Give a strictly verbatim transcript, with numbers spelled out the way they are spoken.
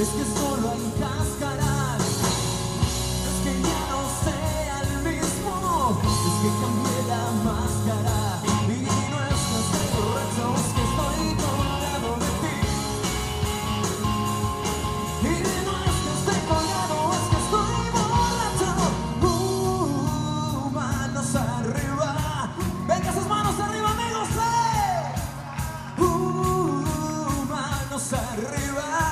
es que solo hay cáscara. Es que ya no sea el mismo, es que cambié la máscara. Y no es que estoy borracho, es que estoy colgado de ti. Y no es que esté colgado, es que estoy borracho. Uh, manos arriba. Venga, esas manos arriba, amigos. Eh. Uh, manos arriba.